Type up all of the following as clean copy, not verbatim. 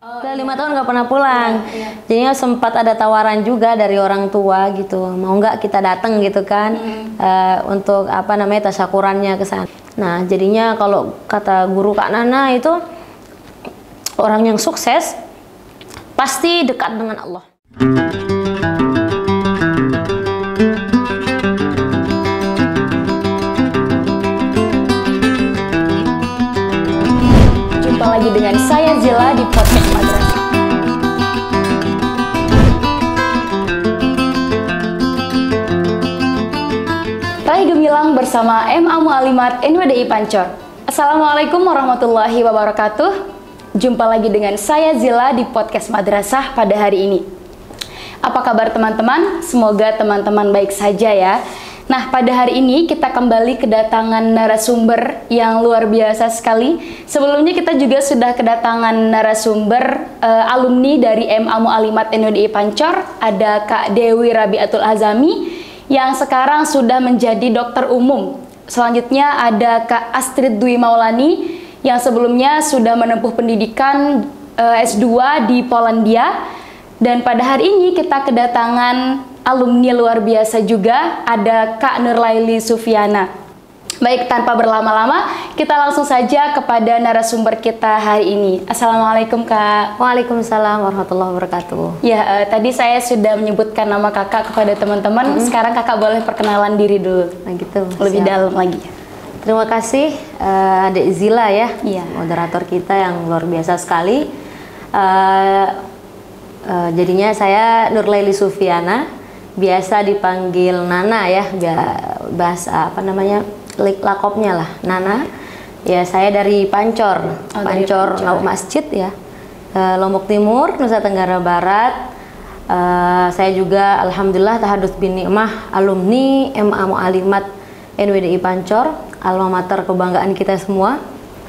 Udah 5 tahun nggak pernah pulang. Jadinya sempat ada tawaran juga dari orang tua gitu, mau nggak kita datang gitu kan, untuk apa namanya tasyakurannya ke sana. Nah jadinya kalau kata guru Kak Nana itu orang yang sukses pasti dekat dengan Allah. Jumpa lagi dengan saya Zila di podcast Madrasah. Rai Gemilang bersama MA Mu'alimat NWDI Pancor. Assalamualaikum warahmatullahi wabarakatuh. Jumpa lagi dengan saya Zila di podcast Madrasah pada hari ini. Apa kabar teman-teman? Semoga teman-teman baik saja ya. Nah, pada hari ini kita kembali kedatangan narasumber yang luar biasa sekali. Sebelumnya kita juga sudah kedatangan narasumber alumni dari MA Mu'alimat NWDI Pancor. Ada Kak Dewi Rabiatul Azami yang sekarang sudah menjadi dokter umum. Selanjutnya ada Kak Astrid Dwi Maulani yang sebelumnya sudah menempuh pendidikan S2 di Polandia. Dan pada hari ini kita kedatangan alumni luar biasa juga, ada Kak Nurlaili Sufiana. Baik, tanpa berlama-lama, kita langsung saja kepada narasumber kita hari ini. Assalamualaikum Kak. Waalaikumsalam warahmatullahi wabarakatuh. Ya, tadi saya sudah menyebutkan nama Kakak kepada teman-teman. Sekarang Kakak boleh perkenalan diri dulu. Nah gitu. Lebih siap. dalam lagi. Terima kasih Adik Zila ya, Iya. moderator kita yang luar biasa sekali. Jadinya saya Nurlaili Sufiana, biasa dipanggil Nana ya, bahasa apa namanya lakopnya lah Nana. Ya saya dari Pancor, Pancor Lauk Masjid ya, Lombok Timur, Nusa Tenggara Barat. Saya juga alhamdulillah tahadus bin nikmah alumni MA Mu'alimat NWDI Pancor, alma mater kebanggaan kita semua.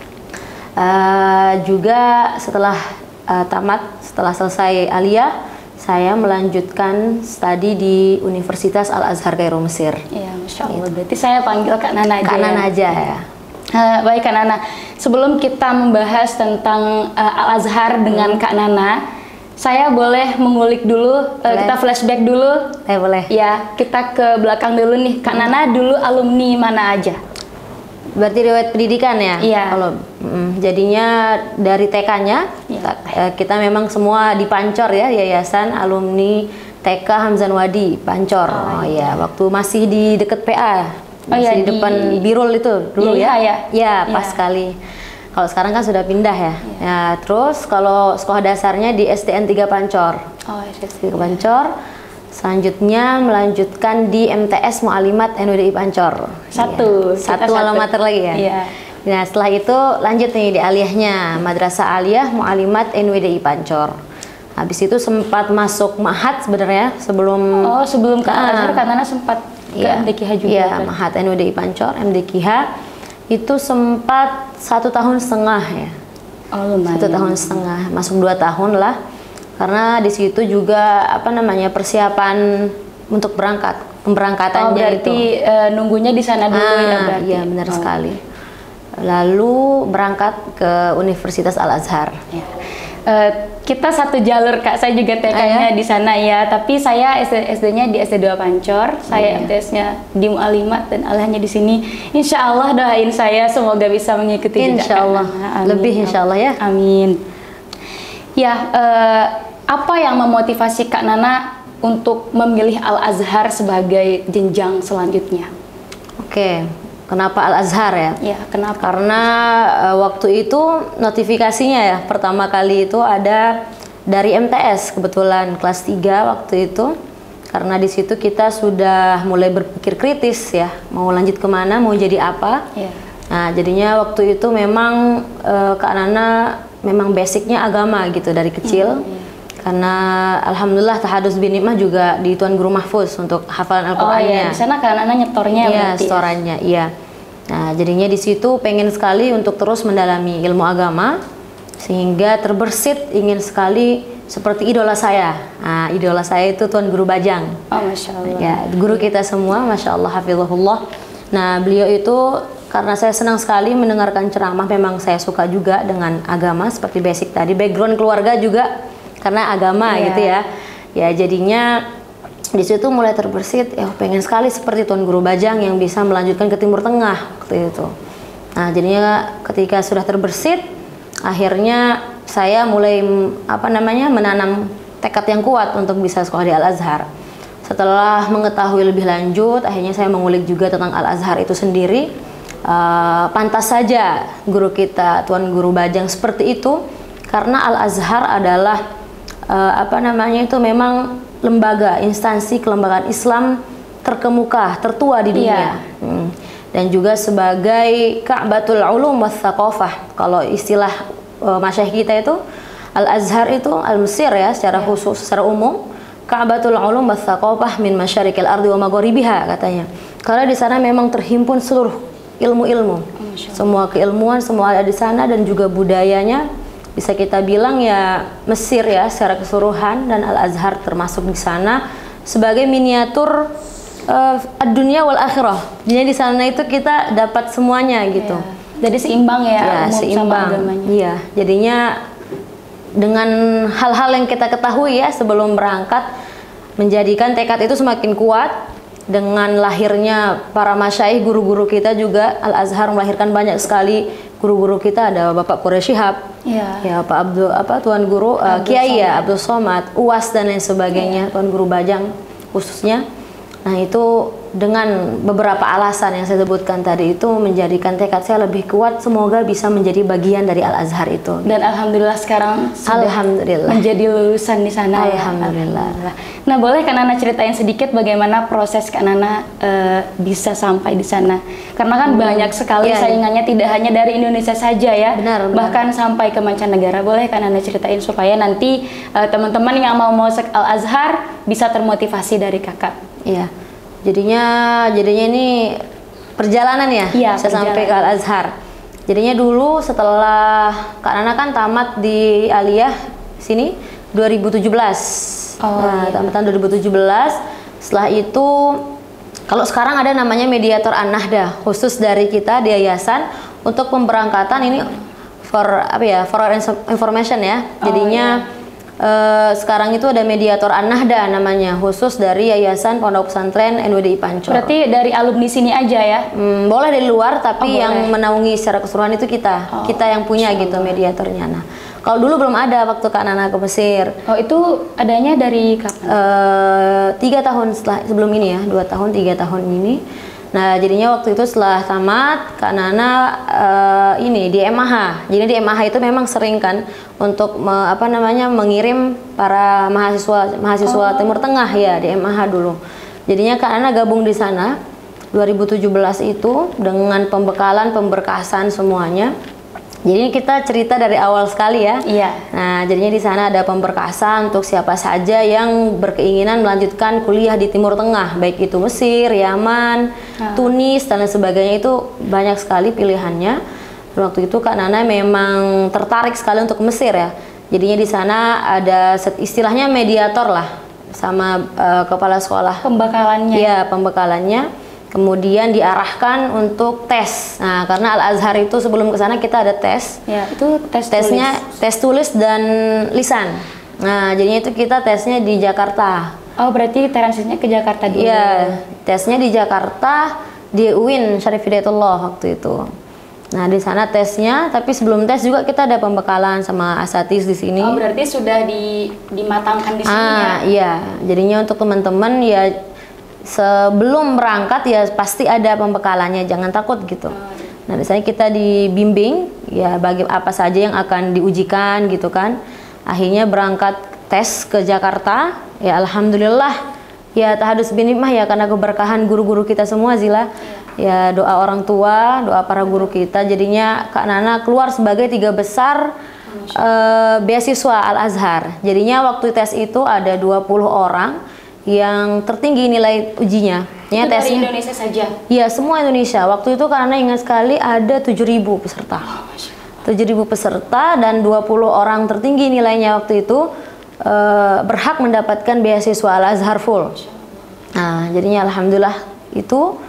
Juga setelah setelah selesai aliyah, saya melanjutkan studi di Universitas Al-Azhar Kairo Mesir. Iya, Masya Allah. Berarti saya panggil Kak Nana aja. Kak Nana aja ya. Baik Kak Nana, sebelum kita membahas tentang Al-Azhar dengan Kak Nana, saya boleh mengulik dulu, kita flashback dulu. Boleh. Ya, kita ke belakang dulu nih. Kak Nana dulu alumni mana aja? Berarti riwayat pendidikan ya? Iya. Kalau jadinya dari TK-nya, kita memang semua di Pancor ya, yayasan alumni TK Hamzan Wadi Pancor. Oh iya, waktu masih di deket PA. Masih di depan Birul itu dulu ya? Ya, pas sekali. Kalau sekarang kan sudah pindah ya. Ya, terus kalau sekolah dasarnya di SDN 3 Pancor. Oh, SDN 3 Pancor. Selanjutnya melanjutkan di MTS Mu'alimat NWDI Pancor. Satu alma mater lagi ya. Iya. Nah, setelah itu lanjut nih di aliyahnya, Madrasah Aliyah Mu'alimat NWDI Pancor. Habis itu sempat masuk Mahat sebenarnya sebelum sebelum ke Al-Azhar karena sempat ke MDKH juga. Iya, Mahat NWDI Pancor, MDKH itu sempat 1,5 tahun ya. Oh, lumayan. 1,5 tahun, masuk 2 tahun lah. Karena di situ juga apa namanya persiapan untuk pemberangkatannya. Berarti nunggunya di sana dulu ya berarti. Iya, benar sekali. Lalu berangkat ke Universitas Al-Azhar. Ya. Kita satu jalur Kak, saya juga TK-nya di sana ya, tapi saya SD-nya di SD2 Pancor, saya MTS-nya di Mu'alimat dan alhamdulillah di sini. Insya Allah doain saya semoga bisa mengikuti jejak Insya Allah. Lebih Insya Allah ya. Amin. Ya, apa yang memotivasi Kak Nana untuk memilih Al-Azhar sebagai jenjang selanjutnya? Oke, kenapa Al-Azhar ya? Ya, kenapa? Karena waktu itu notifikasinya ya, pertama kali itu ada dari MTS, kebetulan kelas 3 waktu itu. Karena di situ kita sudah mulai berpikir kritis ya, mau lanjut kemana, mau jadi apa. Ya. Nah, jadinya waktu itu memang Kak Nana memang basicnya agama gitu dari kecil. Karena alhamdulillah tahadus bin nikmah juga di Tuan Guru Mahfuz untuk hafalan Al-Qur'annya. Oh iya, di sana Kak Nana nyetornya Iya, berarti. setorannya, iya. Nah, jadinya di situ pengen sekali untuk terus mendalami ilmu agama sehingga terbersit ingin sekali seperti idola saya. Nah, idola saya itu Tuan Guru Bajang. Oh, Masya Allah. Ya, guru kita semua, Masya Allah, hafizahullah. Nah, beliau itu karena saya senang sekali mendengarkan ceramah. Memang saya suka juga dengan agama seperti basic tadi, background keluarga juga karena agama gitu ya. Ya jadinya di situ mulai terbersit, ya pengen sekali seperti Tuan Guru Bajang yang bisa melanjutkan ke Timur Tengah waktu itu. Nah jadinya ketika sudah terbersit, akhirnya saya mulai menanam tekad yang kuat untuk bisa sekolah di Al-Azhar. Setelah mengetahui lebih lanjut, akhirnya saya mengulik juga tentang Al-Azhar itu sendiri. Pantas saja guru kita Tuan Guru Bajang seperti itu, karena Al-Azhar adalah memang lembaga instansi kelembagaan Islam terkemuka, tertua di dunia. Dan juga sebagai Ka'batul Ulum was Tsaqafah. Kalau istilah masyayikh kita itu, Al-Azhar itu Al-Mesir ya secara khusus, secara umum. Ka'batul Ulum was Tsaqafah min masyariqil ardi wa magharibiha katanya. Karena di sana memang terhimpun seluruh ilmu-ilmu, semua keilmuan semua ada di sana, dan juga budayanya bisa kita bilang ya Mesir ya secara keseluruhan, dan Al-Azhar termasuk di sana sebagai miniatur dunia wal akhirah. Jadi di sana itu kita dapat semuanya gitu. Jadi seimbang ya, seimbang. Iya, jadinya dengan hal-hal yang kita ketahui ya sebelum berangkat, menjadikan tekad itu semakin kuat. Dengan lahirnya para masyaikh, guru-guru kita juga, Al-Azhar melahirkan banyak sekali guru-guru kita. Ada Bapak Quraish Shihab, ya Tuan Guru Kiai ya Abdul Somad, UAS dan lain sebagainya, Tuan Guru Bajang khususnya. Nah itu dengan beberapa alasan yang saya sebutkan tadi itu menjadikan tekad saya lebih kuat, semoga bisa menjadi bagian dari Al-Azhar itu. Dan alhamdulillah sekarang sudah menjadi lulusan di sana. Alhamdulillah. Ya. Nah, boleh Kak Nana ceritain sedikit bagaimana proses Kak Nana bisa sampai di sana? Karena kan banyak sekali saingannya, tidak hanya dari Indonesia saja ya. Benar. Bahkan sampai ke mancanegara. Boleh Kak Nana ceritain supaya nanti teman-teman yang mau masuk Al-Azhar bisa termotivasi dari Kakak. Iya. Jadinya ini perjalanan ya, saya sampai ke Al-Azhar. Jadinya dulu setelah Kak Nana kan tamat di Aliyah sini 2017. Tamatan 2017. Setelah itu kalau sekarang ada namanya mediator An-Nahda khusus dari kita di yayasan untuk pemberangkatan ini for information ya. Jadinya sekarang itu ada mediator An-Nahda namanya, khusus dari Yayasan Pondok Pesantren NWDI Pancor. Berarti dari alumni sini aja ya? Boleh dari luar, tapi yang menaungi secara keseluruhan itu kita yang punya gitu mediatornya. Nah, kalau dulu belum ada waktu Kak Nana ke Mesir. Oh, itu adanya dari kapan? 3 tahun sebelum ini ya, 2 tahun 3 tahun ini. Nah, jadinya waktu itu setelah tamat Kak Nana di MAH. Jadi di MAH itu memang sering kan untuk mengirim para mahasiswa Timur Tengah ya di MAH dulu. Jadinya Kak Nana gabung di sana 2017 itu dengan pembekalan, pemberkasan semuanya. Jadi kita cerita dari awal sekali ya. Iya. Nah, jadinya di sana ada pemberkasan untuk siapa saja yang berkeinginan melanjutkan kuliah di Timur Tengah, baik itu Mesir, Yaman, Tunis dan lain sebagainya, itu banyak sekali pilihannya. Waktu itu Kak Nana memang tertarik sekali untuk Mesir ya. Jadinya di sana ada istilahnya mediator lah sama kepala sekolah. Pembekalannya. Iya, pembekalannya. Kemudian diarahkan untuk tes. Nah, karena Al-Azhar itu sebelum ke sana kita ada tes. Ya, itu tesnya tes tulis dan lisan. Nah, jadinya itu kita tesnya di Jakarta. Oh, berarti transitnya ke Jakarta dulu. Iya, tesnya di Jakarta di UIN Syarif Hidayatullah waktu itu. Nah, di sana tesnya, tapi sebelum tes juga kita ada pembekalan sama asatiz di sini. Oh, berarti sudah dimatangkan di sini ya. Iya, jadinya untuk teman-teman ya sebelum berangkat ya pasti ada pembekalannya, jangan takut gitu. Nah, di sana kita dibimbing ya bagi apa saja yang akan diujikan gitu kan. Akhirnya berangkat tes ke Jakarta. Ya alhamdulillah ya tahadus binimah ya, karena keberkahan guru-guru kita semua Zila. Ya doa orang tua, doa para guru kita. Jadinya Kak Nana keluar sebagai 3 besar beasiswa Al-Azhar. Jadinya waktu tes itu ada 20 orang yang tertinggi nilai ujinya. Itu dari Indonesia saja? Iya, semua Indonesia. Waktu itu karena ingat sekali ada 7.000 peserta. 7.000 peserta dan 20 orang tertinggi nilainya waktu itu berhak mendapatkan beasiswa Al-Azhar full. Nah, jadinya alhamdulillah itu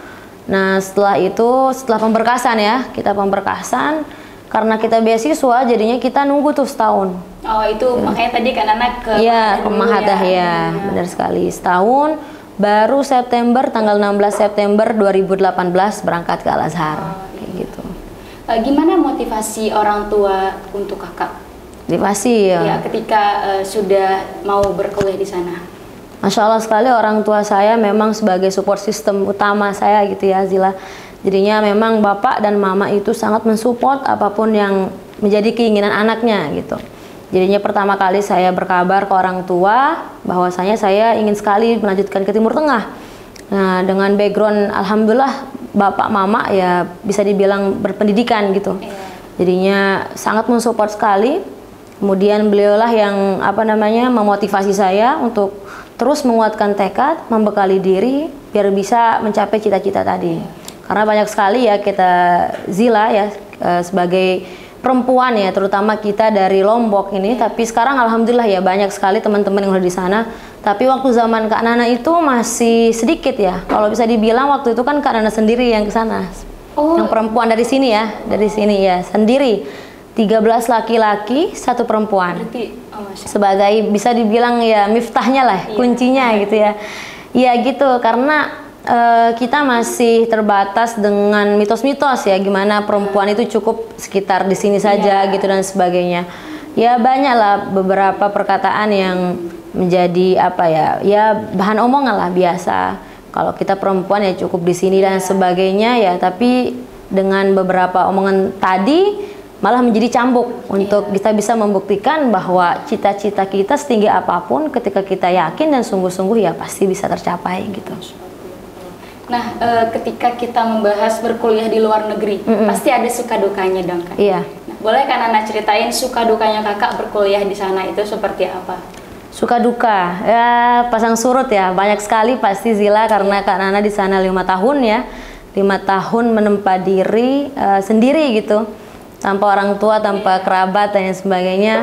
Nah setelah itu, setelah pemberkasan ya, kita pemberkasan, karena kita beasiswa jadinya kita nunggu tuh setahun. Oh itu makanya tadi kan anak ke Iya, ke Mahadah ya, benar sekali. Setahun, baru September, tanggal 16 September 2018 berangkat ke Al-Azhar, kayak gitu. Gimana motivasi orang tua untuk kakak? Motivasi ya. Ya, ketika sudah mau berkuliah di sana. Masya Allah sekali, orang tua saya memang sebagai support system utama saya gitu ya Zila. Jadinya memang bapak dan mama itu sangat mensupport apapun yang menjadi keinginan anaknya gitu. Jadinya pertama kali saya berkabar ke orang tua bahwasanya saya ingin sekali melanjutkan ke Timur Tengah. Nah dengan background alhamdulillah bapak mama ya bisa dibilang berpendidikan gitu. Jadinya sangat mensupport sekali. Kemudian beliaulah yang memotivasi saya untuk terus menguatkan tekad, membekali diri biar bisa mencapai cita-cita tadi. Karena banyak sekali ya kita Zila ya sebagai perempuan ya, terutama kita dari Lombok ini, tapi sekarang alhamdulillah ya banyak sekali teman-teman yang udah di sana. Tapi waktu zaman Kak Nana itu masih sedikit ya. Kalau bisa dibilang waktu itu kan Kak Nana sendiri yang ke sana. Yang perempuan dari sini ya, dari sini ya, sendiri. 13 laki-laki, 1 perempuan. Berarti, sebagai bisa dibilang ya miftahnya lah, kuncinya gitu ya. Ya gitu, karena kita masih terbatas dengan mitos-mitos ya, gimana perempuan itu cukup sekitar di sini saja gitu dan sebagainya. Ya banyaklah beberapa perkataan yang menjadi ya bahan omongan lah biasa. Kalau kita perempuan ya cukup di sini dan sebagainya ya, tapi dengan beberapa omongan tadi malah menjadi cambuk untuk kita bisa membuktikan bahwa cita-cita kita setinggi apapun ketika kita yakin dan sungguh-sungguh ya pasti bisa tercapai gitu. Nah, ketika kita membahas berkuliah di luar negeri, pasti ada suka dukanya dong kan? Iya. Nah, boleh kan Nana ceritain suka dukanya kakak berkuliah di sana itu seperti apa? Suka duka, ya pasang surut ya, banyak sekali pasti Zila karena Kak Nana di sana 5 tahun ya, 5 tahun menempa diri sendiri gitu, tanpa orang tua, tanpa kerabat dan sebagainya.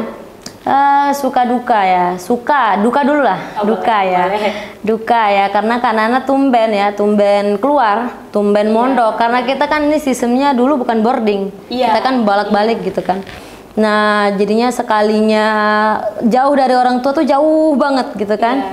Suka duka ya, duka dulu lah, duka ya, duka ya, karena Kak Nana tumben keluar, tumben mondok, karena kita kan ini sistemnya dulu bukan boarding, kita kan bolak-balik gitu kan. Nah jadinya sekalinya jauh dari orang tua tuh jauh banget gitu kan.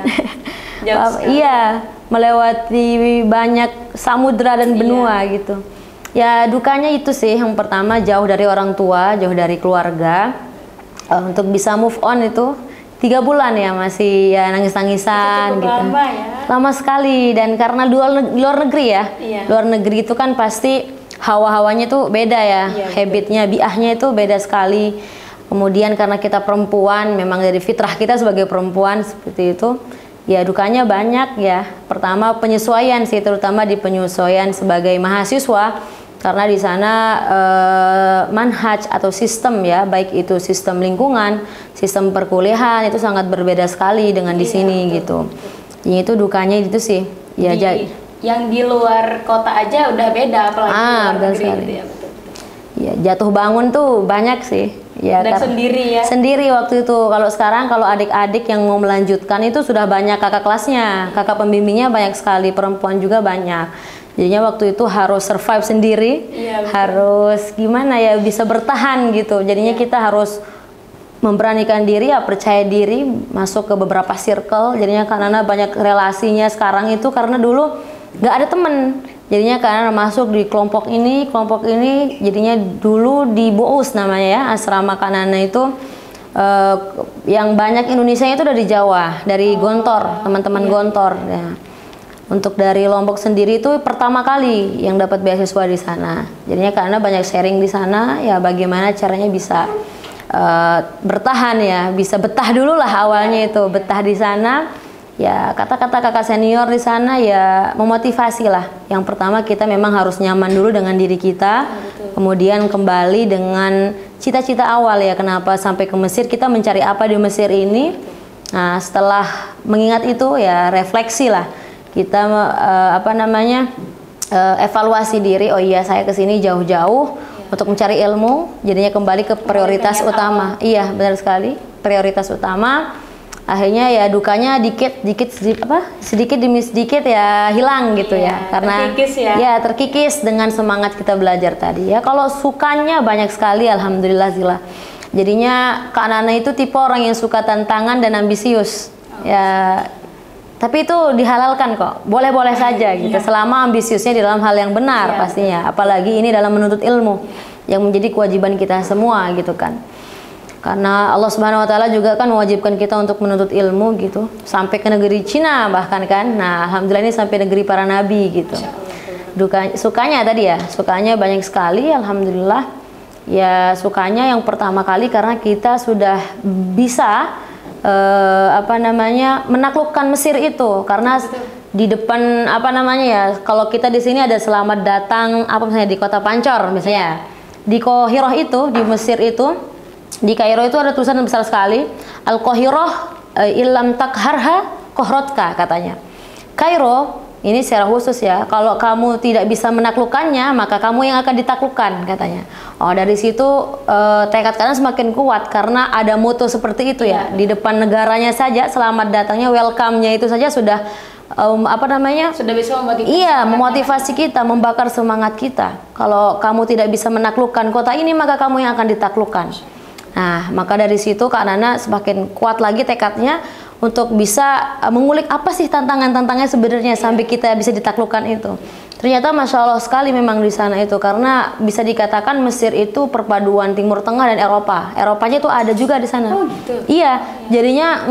Iya, melewati banyak samudra dan benua gitu. Ya dukanya itu sih, yang pertama jauh dari orang tua, jauh dari keluarga. Untuk bisa move on itu 3 bulan ya, masih ya nangis-nangisan gitu. Lama ya? Lama sekali, dan karena luar negeri ya, luar negeri itu kan pasti hawa-hawanya tuh beda ya, habitnya, biahnya itu beda sekali. Kemudian karena kita perempuan, memang dari fitrah kita sebagai perempuan seperti itu, ya dukanya banyak ya. Pertama penyesuaian sih, terutama di penyesuaian sebagai mahasiswa. Karena di sana manhaj atau sistem ya, baik itu sistem lingkungan, sistem perkuliahan itu sangat berbeda sekali dengan di sini gitu. Jadi itu dukanya itu sih. Ya yang di luar kota aja udah beda, apalagi di luar negeri gitu ya. Betul. Ya jatuh bangun tuh banyak sih. Ya, dan sendiri ya? Sendiri waktu itu. Kalau sekarang kalau adik-adik yang mau melanjutkan itu sudah banyak kakak kelasnya, kakak pembimbingnya banyak sekali, perempuan juga banyak. Jadinya waktu itu harus survive sendiri, harus gimana ya, bisa bertahan gitu. Jadinya kita harus memberanikan diri, ya percaya diri, masuk ke beberapa circle. Jadinya Kak Nana banyak relasinya sekarang itu karena dulu nggak ada temen. Jadinya Kak Nana masuk di kelompok ini. Jadinya dulu di Bous namanya ya, asrama Kak Nana itu yang banyak Indonesia itu dari Jawa, dari Gontor, teman-teman Gontor ya. Untuk dari Lombok sendiri itu pertama kali yang dapat beasiswa di sana. Jadinya karena banyak sharing di sana ya, bagaimana caranya bisa bertahan ya, bisa betah dulu lah awalnya itu, betah di sana. Ya kata-kata kakak senior di sana ya memotivasi lah. Yang pertama kita memang harus nyaman dulu dengan diri kita, kemudian kembali dengan cita-cita awal ya, kenapa sampai ke Mesir, kita mencari apa di Mesir ini. Nah setelah mengingat itu ya refleksi lah. Kita evaluasi diri, oh iya saya kesini jauh-jauh untuk mencari ilmu, jadinya kembali ke prioritas utama. Iya benar sekali, prioritas utama. Akhirnya ya dukanya sedikit demi sedikit ya hilang gitu ya. Karena terkikis ya. Ya terkikis dengan semangat kita belajar tadi ya. Kalau sukanya banyak sekali, alhamdulillah Zila. Jadinya Kak Nana itu tipe orang yang suka tantangan dan ambisius. Ya, tapi itu dihalalkan kok. Boleh-boleh saja gitu. Selama ambisiusnya di dalam hal yang benar pastinya. Apalagi ini dalam menuntut ilmu yang menjadi kewajiban kita semua gitu kan. Karena Allah Subhanahu wa taala juga kan mewajibkan kita untuk menuntut ilmu gitu. Sampai ke negeri Cina bahkan kan. Nah, alhamdulillah ini sampai negeri para nabi gitu. Sukanya tadi ya, sukanya banyak sekali alhamdulillah. Ya sukanya yang pertama kali karena kita sudah bisa menaklukkan Mesir itu karena di depan kalau kita di sini ada selamat datang misalnya di kota Pancor misalnya di Qaahirah itu di Mesir itu di Kairo itu ada tulisan besar sekali Al-Qaahirah illam takharha kohrotka katanya. Kairo ini secara khusus ya, kalau kamu tidak bisa menaklukkannya, maka kamu yang akan ditaklukkan katanya. Oh, dari situ tekad kalian semakin kuat karena ada moto seperti itu ya. Di depan negaranya saja, selamat datangnya, welcome-nya itu saja sudah sudah bisa memotivasi. Iya, memotivasi kita, membakar semangat kita. Kalau kamu tidak bisa menaklukkan kota ini, maka kamu yang akan ditaklukkan. Nah, maka dari situ Kak Nana semakin kuat lagi tekadnya untuk bisa mengulik apa sih tantangan-tantangannya sebenarnya sampai kita bisa ditaklukkan itu. Ternyata Masya Allah sekali memang di sana itu karena bisa dikatakan Mesir itu perpaduan Timur Tengah dan Eropa. Eropanya itu ada juga di sana. Oh gitu. Iya, jadinya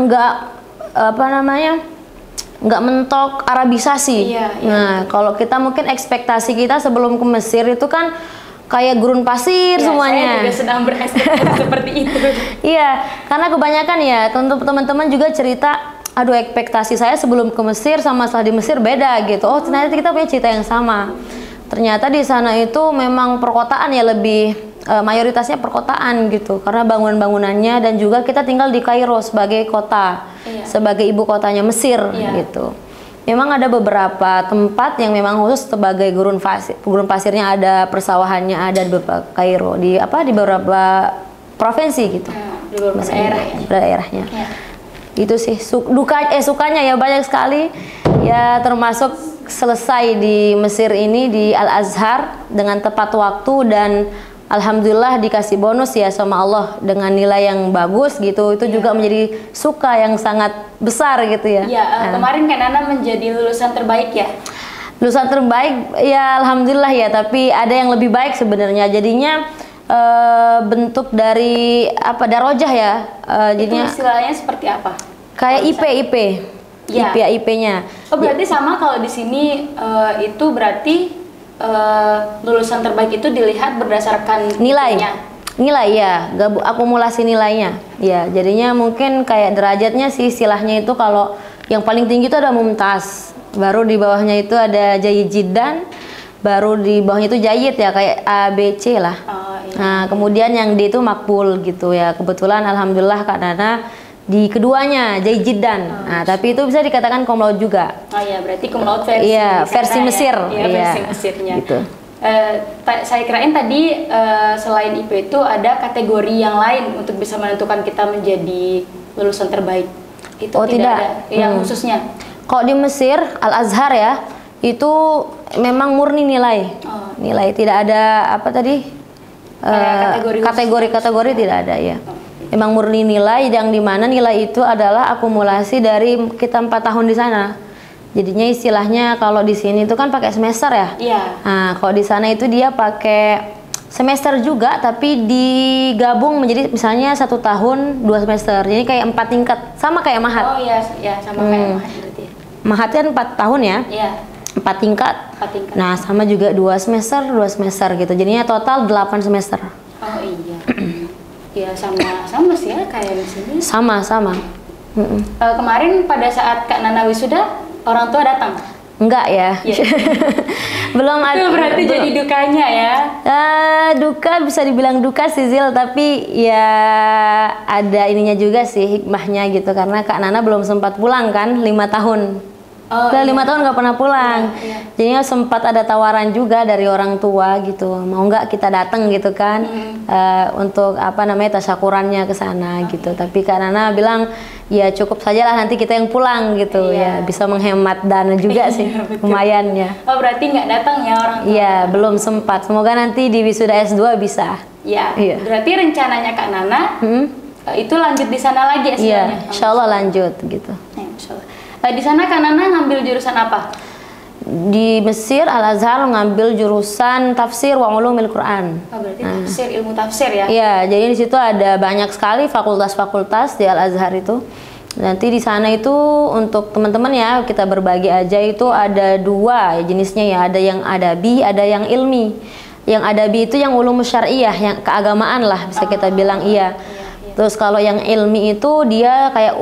nggak mentok Arabisasi. Iya. Nah, kalau kita mungkin ekspektasi kita sebelum ke Mesir itu kan kayak gurun pasir semuanya. Saya juga sedang berekspektasi seperti itu. Iya, karena kebanyakan ya tentu teman-teman juga cerita, aduh ekspektasi saya sebelum ke Mesir sama setelah di Mesir beda gitu. Oh ternyata kita punya cerita yang sama. Ternyata di sana itu memang perkotaan ya lebih mayoritasnya perkotaan gitu. Karena bangunan-bangunannya dan juga kita tinggal di Kairo sebagai kota, sebagai ibu kotanya Mesir gitu. Memang ada beberapa tempat yang memang khusus sebagai gurun pasir. Gurun pasirnya ada, persawahannya ada di beberapa Kairo, di beberapa provinsi gitu. Di beberapa daerahnya. Ya. Itu sih sukanya ya banyak sekali. Ya termasuk selesai di Mesir ini di Al-Azhar dengan tepat waktu dan alhamdulillah dikasih bonus ya sama Allah dengan nilai yang bagus gitu. Itu juga menjadi suka yang sangat besar gitu ya. Kemarin kan Nana menjadi lulusan terbaik ya. Lulusan terbaik ya alhamdulillah ya, tapi ada yang lebih baik sebenarnya. Jadinya bentuk dari darajah ya. Jadinya itu istilahnya seperti apa? Kayak IP-nya. Oh berarti sama kalau di sini itu berarti lulusan terbaik itu dilihat berdasarkan nilai ya, akumulasi nilainya ya. Jadinya mungkin kayak derajatnya sih istilahnya itu kalau yang paling tinggi itu ada mumtaz, baru di bawahnya itu ada jayyid jiddan, baru di bawahnya itu jayyid ya kayak A, B, C lah. Nah kemudian yang D itu makbul gitu ya. Kebetulan alhamdulillah Kak Nana di keduanya jayyid jiddan. Nah, tapi itu bisa dikatakan cum laude juga. Oh iya, berarti cum laude versi versi Mesir. Iya, versi Mesirnya. Gitu. Saya kirain tadi selain IP itu ada kategori yang lain untuk bisa menentukan kita menjadi lulusan terbaik. Itu tidak ada yang khususnya. Kalau di Mesir Al-Azhar ya, itu memang murni nilai. Nilai tidak ada kategori tidak ada ya. Emang murni nilai yang dimana nilai itu adalah akumulasi dari kita 4 tahun di sana. Jadinya istilahnya kalau di sini itu kan pakai semester ya. Iya. Nah, kalau di sana itu dia pakai semester juga tapi digabung menjadi misalnya 1 tahun 2 semester. Jadi kayak 4 tingkat, sama kayak Mahat. Oh iya, sama kayak Mahat berarti. Mahat kan 4 tahun ya. Iya. 4 tingkat. Nah, sama juga 2 semester gitu. Jadinya total 8 semester. Oh iya. Ya sama sih ya kayak di sini. Sama. Kemarin pada saat Kak Nana wisuda, orang tua datang? Enggak ya. Belum ada. Itu berarti jadi dukanya ya? Duka bisa dibilang duka sih Zil, tapi ya ada ininya juga sih hikmahnya gitu karena Kak Nana belum sempat pulang kan 5 tahun. Udah 5 tahun nggak pernah pulang. Jadinya sempat ada tawaran juga dari orang tua gitu, mau nggak kita datang gitu kan, untuk tasyakurannya ke sana gitu. Tapi Kak Nana bilang ya cukup sajalah nanti kita yang pulang gitu. Ya bisa menghemat dana juga sih, lumayan ya. Oh berarti nggak datang ya orang tua? Iya, belum sempat. Semoga nanti di wisuda S2 bisa. Ya, berarti rencananya Kak Nana itu lanjut di sana lagi S2-nya? Iya, insya Allah lanjut gitu. Ya, insya Allah. Di sana Kak Nana ngambil jurusan apa? Di Mesir Al-Azhar ngambil jurusan tafsir wa ulumil Quran. Oh, berarti tafsir, ilmu tafsir ya? Iya, jadi di situ ada banyak sekali fakultas-fakultas di Al-Azhar itu. Nanti di sana itu untuk teman-teman ya, kita berbagi aja, itu ada dua jenisnya ya, ada yang adabi, ada yang ilmi. Yang adabi itu yang ulum syariah, yang keagamaan lah bisa kita bilang iya. Terus kalau yang ilmi itu dia kayak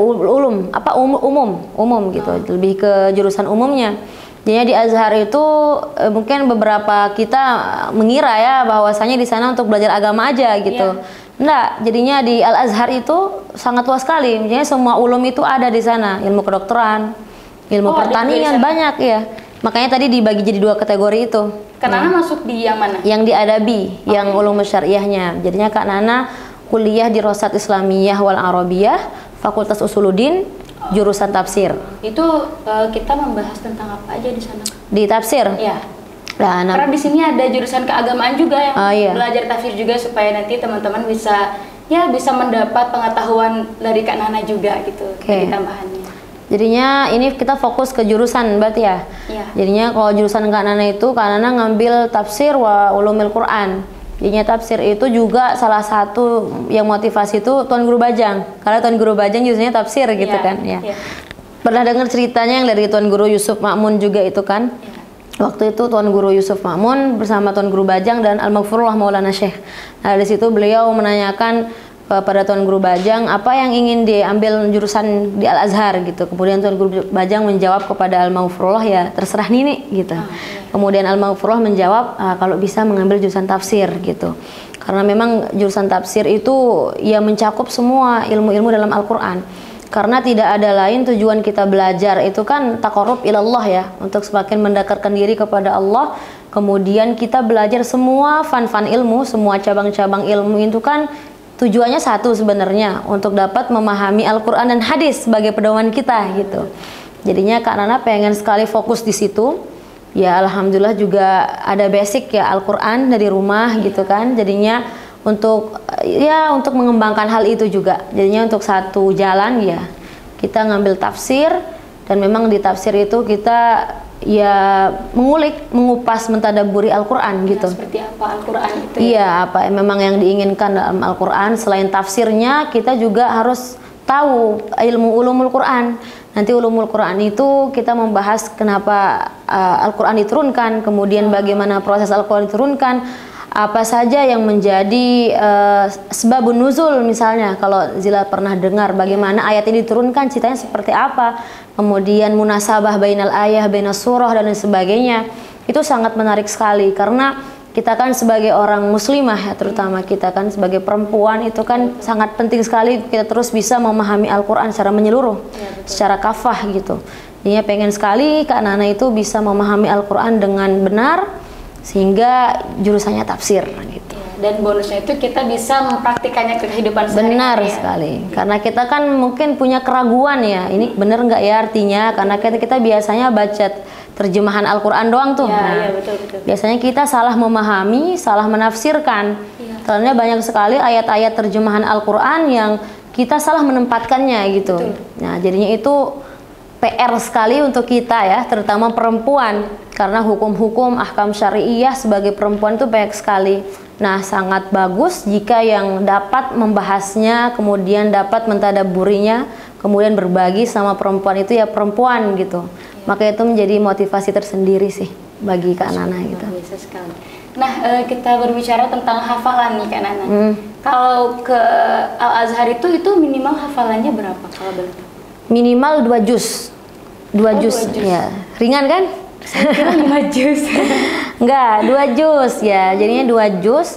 umum gitu, lebih ke jurusan umumnya. Jadi di Azhar itu mungkin beberapa kita mengira ya bahwasanya di sana untuk belajar agama aja gitu. Enggak, jadinya di Al-Azhar itu sangat luas sekali. Misalnya semua ulum itu ada di sana, ilmu kedokteran, ilmu pertanian banyak ya. Makanya tadi dibagi jadi dua kategori itu. Kak Nana masuk di yang mana? Yang di adabi, yang ulum syariahnya. Jadinya Kak Nana kuliah di Rosat Islamiyah wal Arabiyah, Fakultas Usuluddin, jurusan tafsir. Itu kita membahas tentang apa aja di sana? Di tafsir? Iya. Nah, karena di sini ada jurusan keagamaan juga yang belajar tafsir juga supaya nanti teman-teman bisa mendapat pengetahuan dari Kak Nana juga gitu dari tambahannya. Jadinya ini kita fokus ke jurusan berarti ya? Iya. Jadinya kalau jurusan Kak Nana itu, Kak Nana ngambil tafsir wa ulumil Quran. Jadinya tafsir itu juga salah satu yang motivasi itu Tuan Guru Bajang. Karena Tuan Guru Bajang jurusannya tafsir gitu kan ya. Pernah dengar ceritanya yang dari Tuan Guru Yusuf Ma'mun juga itu kan? Waktu itu Tuan Guru Yusuf Ma'mun bersama Tuan Guru Bajang dan Al-Maghfurullah Maulana Syekh. Nah, di situ beliau menanyakan pada Tuan Guru Bajang apa yang ingin diambil jurusan di Al-Azhar gitu. Kemudian Tuan Guru Bajang menjawab kepada Al-Maghfurullah, ya terserah Nini gitu. Kemudian Al-Maghfurullah menjawab kalau bisa mengambil jurusan tafsir gitu. Karena memang jurusan tafsir itu ya mencakup semua ilmu-ilmu dalam Al-Qur'an. Karena tidak ada lain tujuan kita belajar itu kan taqarrub ilallah ya, untuk semakin mendekatkan diri kepada Allah. Kemudian kita belajar semua fan-fan ilmu, semua cabang-cabang ilmu itu kan tujuannya satu sebenarnya, untuk dapat memahami Al-Qur'an dan hadis sebagai pedoman kita gitu. Jadinya Kak Nana pengen sekali fokus di situ. Ya alhamdulillah juga ada basic ya Al-Qur'an dari rumah gitu kan. Jadinya untuk mengembangkan hal itu juga. Jadinya untuk satu jalan ya kita ngambil tafsir, dan memang di tafsir itu kita ya mengupas, mentadaburi Al-Qur'an gitu. Seperti apa Al-Qur'an itu? Iya, apa memang yang diinginkan dalam Al-Qur'an. Selain tafsirnya, kita juga harus tahu ilmu ulumul Qur'an. Nanti ulumul Qur'an itu kita membahas kenapa Al-Qur'an diturunkan, kemudian bagaimana proses Al-Qur'an diturunkan, apa saja yang menjadi sebabun nuzul, misalnya kalau Zila pernah dengar bagaimana ayat ini diturunkan, ceritanya seperti apa, kemudian munasabah bainal ayah, bainas surah dan sebagainya. Itu sangat menarik sekali karena kita kan sebagai orang muslimah ya, terutama kita kan sebagai perempuan itu kan sangat penting sekali kita terus bisa memahami Al-Qur'an secara menyeluruh, secara kafah gitu. Jadi pengen sekali Kak Nana itu bisa memahami Al-Qur'an dengan benar, sehingga jurusannya tafsir gitu. Dan bonusnya itu kita bisa mempraktikannya ke kehidupan sehari-hari. Benar sekali. Karena kita kan mungkin punya keraguan ya, ini benar nggak ya artinya, karena kita biasanya baca terjemahan Al-Qur'an doang tuh. Betul. Biasanya kita salah memahami, salah menafsirkan. Karena banyak sekali ayat-ayat terjemahan Al-Qur'an yang kita salah menempatkannya gitu. Nah, jadinya itu PR sekali untuk kita ya, terutama perempuan, karena hukum-hukum ahkam syariah sebagai perempuan itu banyak sekali. Nah, sangat bagus jika yang dapat membahasnya, kemudian dapat mentadaburinya, kemudian berbagi sama perempuan itu ya perempuan gitu. Maka itu menjadi motivasi tersendiri sih bagi Kak Nana gitu. Bisa sekali. Nah, kita berbicara tentang hafalan nih Kak Nana. Kalau ke Al-Azhar itu minimal hafalannya berapa kalau boleh tahu? Minimal 2 juz. 2 juz ya. Ringan kan? Kira 5 juz. Enggak, 2 juz ya. Jadinya 2 juz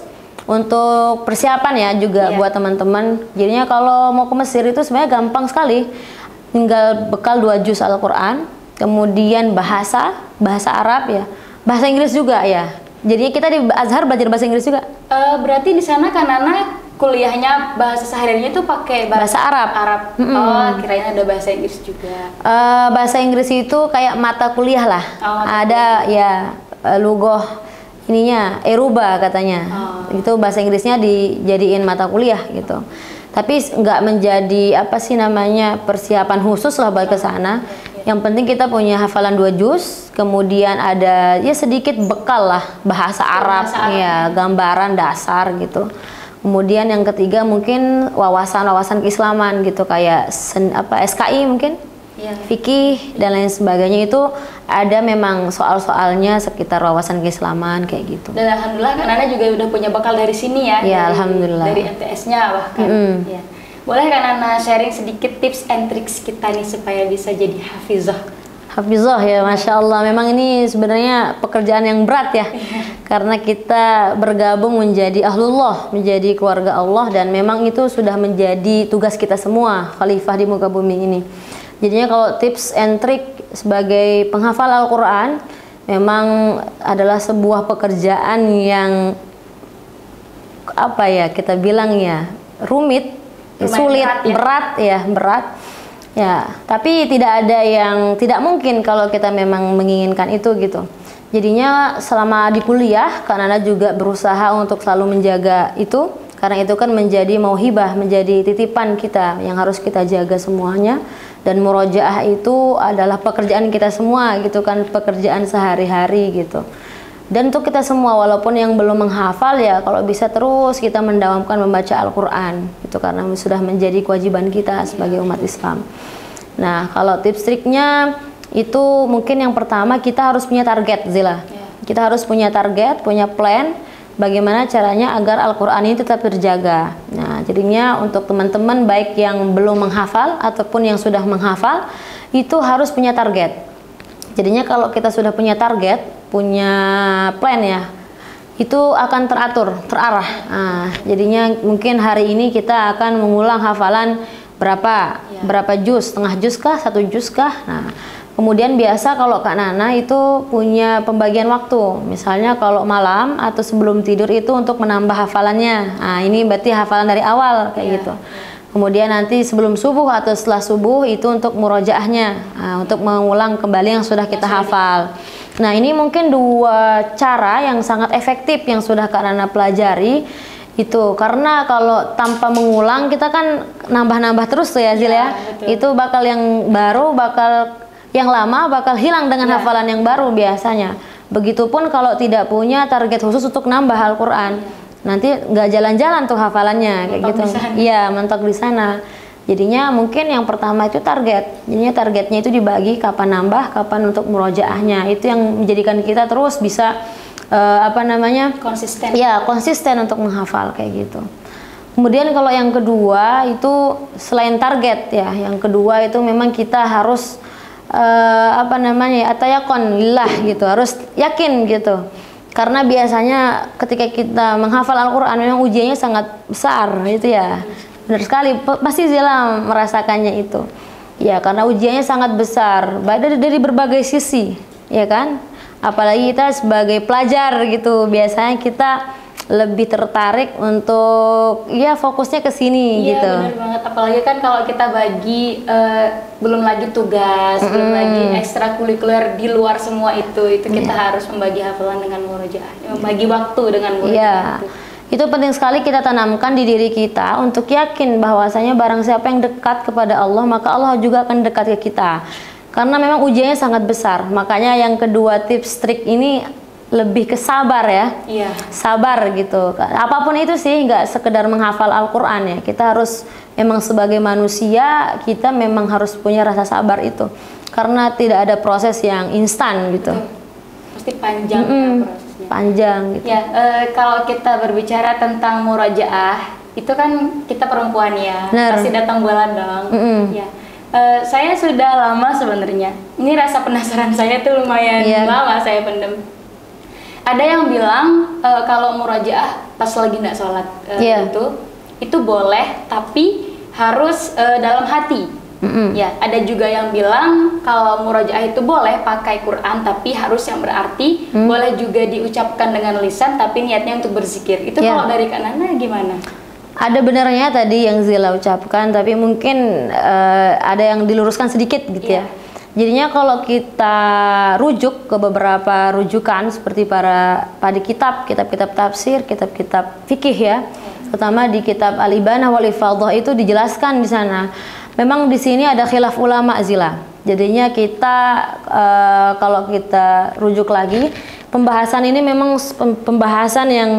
untuk persiapan ya juga buat teman-teman. Jadinya kalau mau ke Mesir itu sebenarnya gampang sekali. Tinggal bekal 2 juz Al-Qur'an, kemudian bahasa Arab ya. Bahasa Inggris juga ya. Jadinya kita di Azhar belajar bahasa Inggris juga. Berarti di sana Kak Nana kuliahnya bahasa sehari-harinya tuh pakai Bahasa Arab. Oh, kirain ada bahasa Inggris juga. Bahasa Inggris itu kayak mata kuliah lah. Ada ya lugoh ininya Eruba katanya. Itu bahasa Inggrisnya dijadiin mata kuliah gitu. Tapi nggak menjadi apa sih namanya persiapan khusus lah buat ke sana. Yang penting kita punya hafalan 2 juz, kemudian ada ya sedikit bekal lah bahasa Arab, ya gambaran dasar gitu. Kemudian yang ketiga mungkin wawasan-wawasan keislaman gitu kayak SKI mungkin, fikih dan lain sebagainya, itu ada memang soal-soalnya sekitar wawasan keislaman kayak gitu. Dan alhamdulillah kan Nana juga udah punya bekal dari sini ya. Ya alhamdulillah. Dari MTS-nya bahkan. Ya. Boleh kan Nana sharing sedikit tips and tricks kita nih supaya bisa jadi hafizah? Hafizah ya, Masya Allah. Memang ini sebenarnya pekerjaan yang berat ya. Karena kita bergabung menjadi ahlullah, menjadi keluarga Allah. Dan memang itu sudah menjadi tugas kita semua, khalifah di muka bumi ini. Jadinya kalau tips and trick sebagai penghafal Al-Quran, memang adalah sebuah pekerjaan yang apa ya, kita bilang ya, rumit, sulit, berat ya, berat. Ya, tapi tidak ada yang tidak mungkin kalau kita memang menginginkan itu gitu. Jadinya selama di kuliah, Kak Nana juga berusaha untuk selalu menjaga itu, karena itu kan menjadi mauhibah, menjadi titipan kita yang harus kita jaga semuanya. Dan murojaah itu adalah pekerjaan kita semua gitu kan, pekerjaan sehari-hari gitu. Dan untuk kita semua, walaupun yang belum menghafal ya, kalau bisa terus kita mendawamkan membaca Al-Quran gitu, karena sudah menjadi kewajiban kita sebagai umat Islam. Nah, kalau tips triknya itu mungkin yang pertama kita harus punya target, Zila. Kita harus punya target, punya plan bagaimana caranya agar Al-Quran ini tetap terjaga. Nah, jadinya untuk teman-teman baik yang belum menghafal ataupun yang sudah menghafal, itu harus punya target. Jadinya kalau kita sudah punya target, punya plan ya, itu akan teratur, terarah. Nah, jadinya mungkin hari ini kita akan mengulang hafalan berapa juz, setengah juz kah, 1 juz kah. Nah, kemudian biasa kalau Kak Nana itu punya pembagian waktu. Misalnya kalau malam atau sebelum tidur itu untuk menambah hafalannya. Nah, ini berarti hafalan dari awal kayak gitu. Kemudian nanti sebelum subuh atau setelah subuh itu untuk murojaahnya, untuk mengulang kembali yang sudah kita hafal. Nah, ini mungkin 2 cara yang sangat efektif yang sudah Kak Nana pelajari itu. Karena kalau tanpa mengulang kita kan nambah-nambah terus tuh ya, Zil ya. Itu bakal yang baru, yang lama bakal hilang dengan hafalan yang baru biasanya. Begitupun kalau tidak punya target khusus untuk nambah Al-Quran. Nanti nggak jalan-jalan tuh hafalannya kayak gitu. Iya, mentok di sana. Jadinya mungkin yang pertama itu target. Jadinya targetnya itu dibagi kapan nambah, kapan untuk murojaahnya. Itu yang menjadikan kita terus bisa konsisten. Ya, konsisten untuk menghafal kayak gitu. Kemudian kalau yang kedua itu selain target ya, yang kedua itu memang kita harus atayakon lillah gitu, harus yakin gitu. Karena biasanya ketika kita menghafal Al-Quran memang ujiannya sangat besar gitu ya. Benar sekali, pasti Zila merasakannya itu. Ya, karena ujiannya sangat besar, baik dari berbagai sisi, ya kan? Apalagi kita sebagai pelajar gitu, biasanya kita lebih tertarik untuk ya fokusnya ke sini gitu. Iya, benar banget. Apalagi kan kalau kita bagi belum lagi tugas, belum lagi ekstrakurikuler di luar semua itu kita harus membagi hafalan dengan murojaah, membagi waktu dengan murojaah. Itu penting sekali kita tanamkan di diri kita untuk yakin bahwasanya barang siapa yang dekat kepada Allah, maka Allah juga akan dekat ke kita. Karena memang ujiannya sangat besar. Makanya yang kedua tips trik ini lebih ke sabar ya. Sabar gitu. Apapun itu sih, nggak sekedar menghafal Al-Quran ya. Kita harus memang sebagai manusia, kita memang harus punya rasa sabar itu. Karena tidak ada proses yang instan gitu. Pasti panjang prosesnya. Panjang gitu. Ya, kalau kita berbicara tentang murojaah, itu kan kita perempuan ya. Pasti datang bulan dong. Ya. Saya sudah lama sebenarnya. Ini rasa penasaran saya tuh lumayan lama saya pendem. Ada yang bilang kalau murojaah pas lagi nggak sholat itu boleh, tapi harus dalam hati. Ya, ada juga yang bilang kalau murojaah itu boleh pakai Quran, tapi harus yang berarti. Boleh juga diucapkan dengan lisan, tapi niatnya untuk berzikir. Itu kalau dari Kak Nana gimana? Ada benarnya tadi yang Zila ucapkan, tapi mungkin ada yang diluruskan sedikit gitu ya. Jadinya kalau kita rujuk ke beberapa rujukan seperti pada kitab-kitab tafsir, kitab-kitab fikih ya, terutama di kitab Al-Ibanah wal Ifadhah itu dijelaskan di sana. Memang di sini ada khilaf ulama Zila. Jadinya kita kalau kita rujuk lagi, pembahasan ini memang pembahasan yang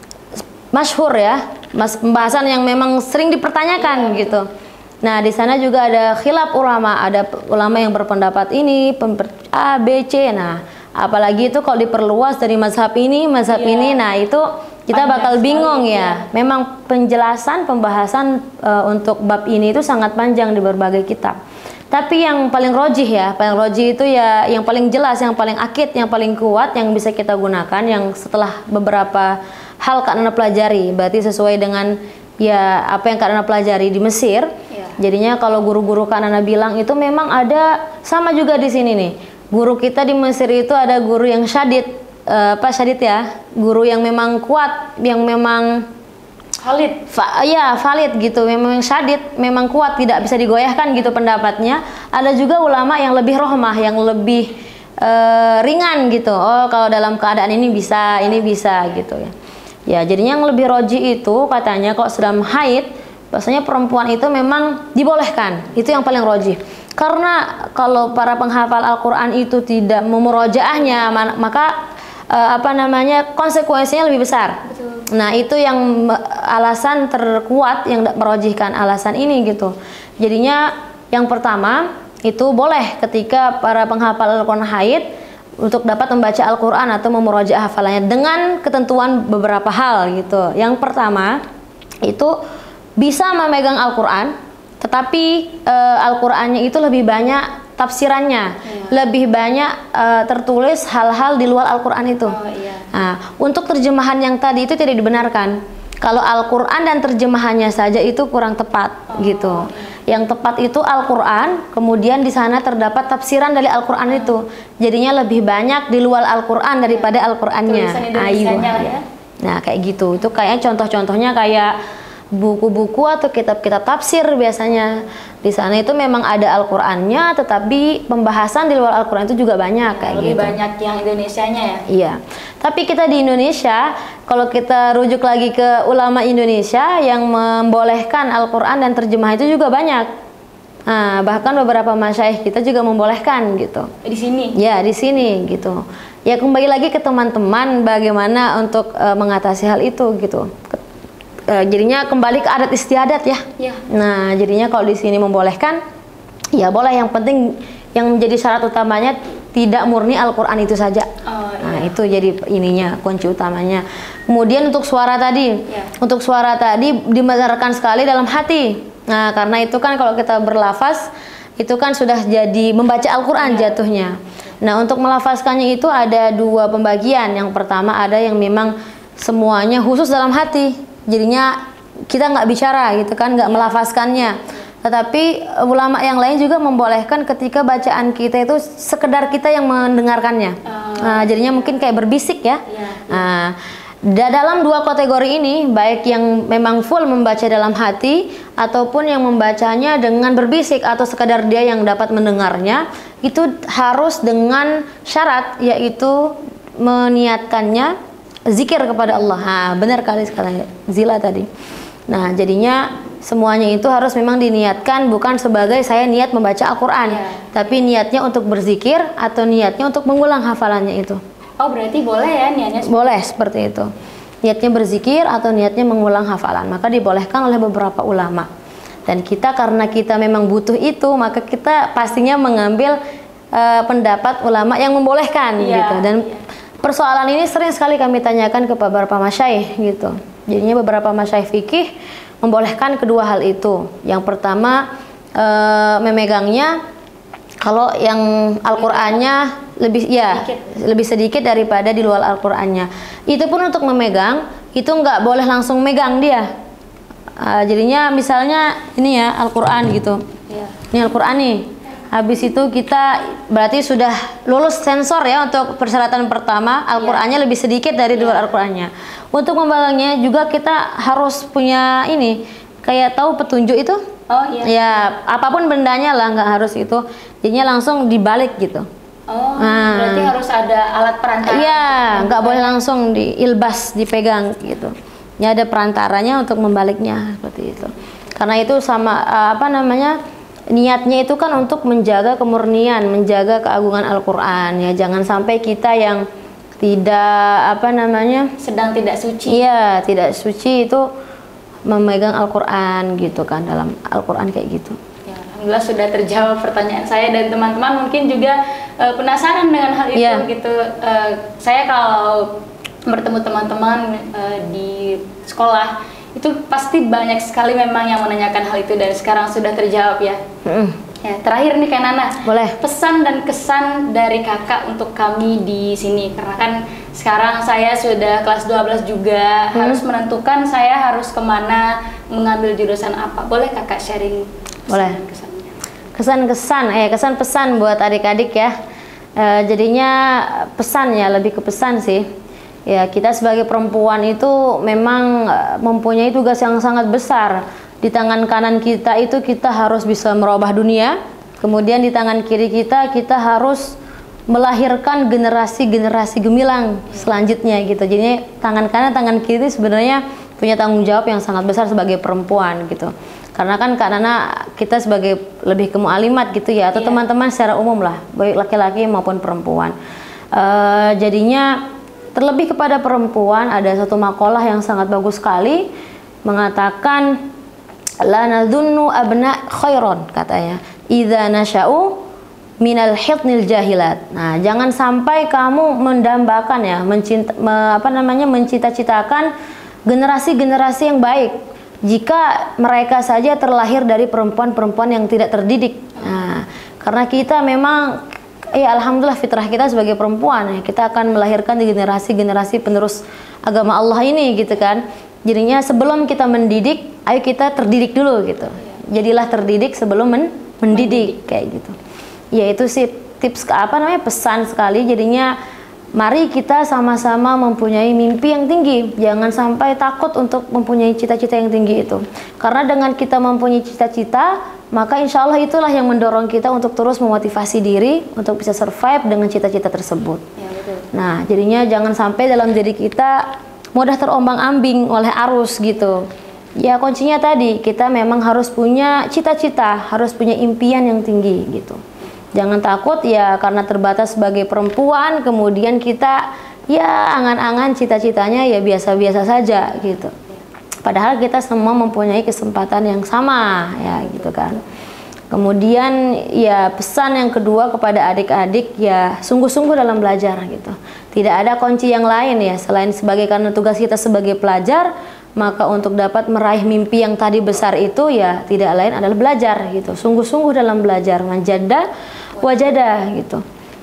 masyhur ya, pembahasan yang memang sering dipertanyakan gitu. Nah, di sana juga ada khilaf ulama, ada ulama yang berpendapat ini, A, B, C. Nah, apalagi itu kalau diperluas dari mazhab ini, nah itu kita bakal bingung ya. Memang penjelasan, pembahasan untuk bab ini itu sangat panjang di berbagai kitab. Tapi yang paling rojih ya, paling rojih itu ya yang paling jelas, yang paling akid, yang paling kuat, yang bisa kita gunakan, yang setelah beberapa hal Kak Nana pelajari, berarti sesuai dengan ya apa yang Kak Nana pelajari di Mesir. Jadinya kalau guru-guru Kak Nana bilang itu memang ada, sama juga di sini nih. Guru kita di Mesir itu ada guru yang syadid, syadid ya, guru yang memang kuat, yang memang valid. Valid gitu, memang syadid, memang kuat, tidak bisa digoyahkan gitu pendapatnya. Ada juga ulama yang lebih rohmah, yang lebih ringan gitu. Oh, kalau dalam keadaan ini bisa gitu ya. Ya, jadinya yang lebih roji itu katanya kalau sedang haid, bahasanya perempuan itu memang dibolehkan. Itu yang paling roji. Karena kalau para penghafal Al-Quran itu tidak memurojaahnya, maka konsekuensinya lebih besar. Betul. Nah, itu yang alasan terkuat yang merojihkan alasan ini gitu. Jadinya yang pertama itu boleh ketika para penghafal Al-Quran haid untuk dapat membaca Al-Quran atau memurojaah hafalannya dengan ketentuan beberapa hal gitu. Yang pertama itu bisa memegang Al-Quran, tetapi Al-Qurannya itu lebih banyak tafsirannya, lebih banyak tertulis hal-hal di luar Al-Quran itu. Nah, untuk terjemahan yang tadi itu tidak dibenarkan. Kalau Al-Quran dan terjemahannya saja itu kurang tepat gitu. Yang tepat itu Al-Quran, kemudian di sana terdapat tafsiran dari Al-Quran itu. Jadinya lebih banyak di luar Al-Quran daripada Al-Qurannya. Nah, kayak gitu. Itu kayak contoh-contohnya kayak buku-buku atau kitab-kitab tafsir biasanya. Di sana itu memang ada Al-Qur'annya, tetapi pembahasan di luar Al-Qur'an itu juga banyak kayak lebih gitu. banyak yang Indonesianya ya? Iya. Tapi kita di Indonesia, kalau kita rujuk lagi ke ulama Indonesia yang membolehkan Al-Qur'an dan terjemah itu juga banyak. Nah, bahkan beberapa masyaikh kita juga membolehkan gitu. Di sini? Ya, di sini gitu. Ya, kembali lagi ke teman-teman bagaimana untuk mengatasi hal itu gitu. Jadinya kembali ke adat istiadat ya. Nah, jadinya kalau di sini membolehkan, ya boleh. Yang penting yang menjadi syarat utamanya tidak murni Al-Quran itu saja. Nah, itu jadi ininya, kunci utamanya. Kemudian untuk suara tadi, untuk suara tadi dibenarkan sekali dalam hati. Nah, karena itu kan kalau kita berlafaz, itu kan sudah jadi membaca Al-Quran jatuhnya. Nah, untuk melafazkannya itu ada dua pembagian. Yang pertama ada yang memang semuanya khusus dalam hati. Jadinya kita nggak bicara gitu kan, nggak melafazkannya. Tetapi ulama yang lain juga membolehkan ketika bacaan kita itu sekedar kita yang mendengarkannya. Nah, jadinya mungkin kayak berbisik ya. Nah, dalam dua kategori ini, baik yang memang full membaca dalam hati ataupun yang membacanya dengan berbisik atau sekedar dia yang dapat mendengarnya, itu harus dengan syarat, yaitu meniatkannya zikir kepada Allah. Nah, benar kali sekali Zila tadi. Nah, jadinya semuanya itu harus memang diniatkan, bukan sebagai saya niat membaca Al-Quran, tapi niatnya untuk berzikir atau niatnya untuk mengulang hafalannya itu. Oh, berarti boleh ya niatnya? Boleh seperti itu. Niatnya berzikir atau niatnya mengulang hafalan, maka dibolehkan oleh beberapa ulama. Dan kita karena kita memang butuh itu, maka kita pastinya mengambil pendapat ulama yang membolehkan gitu. Dan persoalan ini sering sekali kami tanyakan ke beberapa masyaikh gitu. Jadinya beberapa masyaikh fikih membolehkan kedua hal itu. Yang pertama memegangnya kalau yang Al-Qur'annya lebih sedikit daripada di luar Al-Qur'annya. Itu pun untuk memegang itu nggak boleh langsung megang dia. Jadinya misalnya ini ya Al-Qur'an gitu. Ini Al-Qur'an nih. Habis itu kita berarti sudah lulus sensor ya untuk persyaratan pertama. Al-Qur'annya lebih sedikit dari luar Al-Qur'annya. Untuk membalangnya juga kita harus punya ini, kayak tahu petunjuk itu. Oh iya. Ya, apapun bendanya lah, nggak harus itu. Jadinya langsung dibalik gitu. Oh, berarti harus ada alat perantara. Iya, nggak boleh langsung diilbas, dipegang gitu. Ya ada perantaranya untuk membaliknya seperti itu. Karena itu sama niatnya itu kan untuk menjaga kemurnian, menjaga keagungan Al-Qur'an ya. Jangan sampai kita yang tidak sedang tidak suci. Iya, tidak suci itu memegang Al-Qur'an gitu kan, dalam Al-Qur'an kayak gitu. Ya, alhamdulillah sudah terjawab pertanyaan saya, dan teman-teman mungkin juga penasaran dengan hal itu gitu. Saya kalau bertemu teman-teman di sekolah itu pasti banyak sekali memang yang menanyakan hal itu, dan sekarang sudah terjawab ya. Ya, terakhir nih Kak Nana, boleh pesan dan kesan dari kakak untuk kami di sini, karena kan sekarang saya sudah kelas 12 juga, harus menentukan saya harus kemana, mengambil jurusan apa. Boleh kakak sharing? Boleh. Kesan pesan buat adik-adik ya. Jadinya pesannya lebih ke pesan sih. Ya, kita sebagai perempuan itu memang mempunyai tugas yang sangat besar. Di tangan kanan kita itu kita harus bisa merubah dunia. Kemudian di tangan kiri kita harus melahirkan generasi-generasi gemilang selanjutnya gitu. Jadi tangan kanan, tangan kiri sebenarnya punya tanggung jawab yang sangat besar sebagai perempuan gitu. Karena kan Kak Nana kita sebagai lebih ke mu'alimat gitu ya, atau teman-teman secara umum lah, baik laki-laki maupun perempuan. Jadinya terlebih kepada perempuan ada satu makalah yang sangat bagus sekali mengatakan la nadhunnu abna khairon, katanya idza nasha'u minal hitnil jahilat. Nah, jangan sampai kamu mendambakan ya, mencita-citakan generasi-generasi yang baik jika mereka saja terlahir dari perempuan-perempuan yang tidak terdidik. Nah, karena kita memang alhamdulillah fitrah kita sebagai perempuan ya, kita akan melahirkan generasi-generasi penerus agama Allah ini gitu kan. Jadinya sebelum kita mendidik, ayo kita terdidik dulu gitu. Jadilah terdidik sebelum mendidik kayak gitu. Ya itu sih tips pesan sekali. Jadinya mari kita sama-sama mempunyai mimpi yang tinggi. Jangan sampai takut untuk mempunyai cita-cita yang tinggi itu. Karena dengan kita mempunyai cita-cita, maka insya Allah itulah yang mendorong kita untuk terus memotivasi diri untuk bisa survive dengan cita-cita tersebut. Ya, betul. Nah, jadinya jangan sampai dalam diri kita mudah terombang-ambing oleh arus gitu. Ya kuncinya tadi, kita memang harus punya cita-cita, harus punya impian yang tinggi gitu. Jangan takut ya karena terbatas sebagai perempuan, kemudian kita ya angan-angan cita-citanya ya biasa-biasa saja gitu. Padahal kita semua mempunyai kesempatan yang sama ya gitu kan. Kemudian ya pesan yang kedua kepada adik-adik ya sungguh-sungguh dalam belajar gitu. Tidak ada kunci yang lain ya selain karena tugas kita sebagai pelajar, maka untuk dapat meraih mimpi yang tadi besar itu ya tidak lain adalah belajar gitu. Sungguh-sungguh dalam belajar, manjada wajada gitu.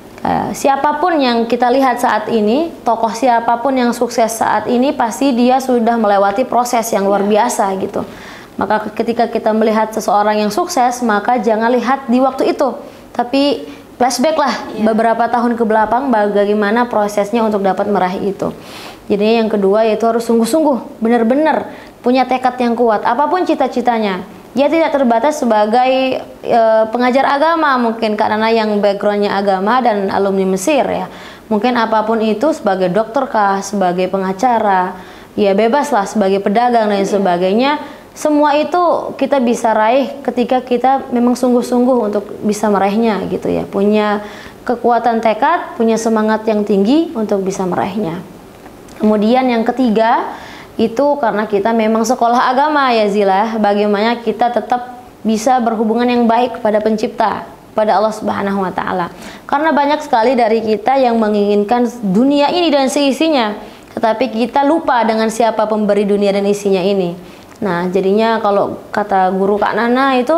Siapapun yang kita lihat saat ini, tokoh siapapun yang sukses saat ini pasti dia sudah melewati proses yang luar biasa gitu. Maka ketika kita melihat seseorang yang sukses, maka jangan lihat di waktu itu, tapi flashback lah beberapa tahun ke belakang bagaimana prosesnya untuk dapat meraih itu. Jadi yang kedua yaitu harus sungguh-sungguh, benar-benar punya tekad yang kuat. Apapun cita-citanya, dia tidak terbatas sebagai pengajar agama, mungkin karena yang backgroundnya agama dan alumni Mesir ya. Mungkin apapun itu, sebagai dokter kah, sebagai pengacara, ya bebas lah, sebagai pedagang dan sebagainya. Semua itu kita bisa raih ketika kita memang sungguh-sungguh untuk bisa meraihnya gitu ya. Punya kekuatan tekad, punya semangat yang tinggi untuk bisa meraihnya. Kemudian yang ketiga itu karena kita memang sekolah agama ya Zila, bagaimana kita tetap bisa berhubungan yang baik kepada pencipta, pada Allah Subhanahu wa Ta'ala. Karena banyak sekali dari kita yang menginginkan dunia ini dan seisinya, tetapi kita lupa dengan siapa pemberi dunia dan isinya ini. Nah, jadinya kalau kata guru Kak Nana itu,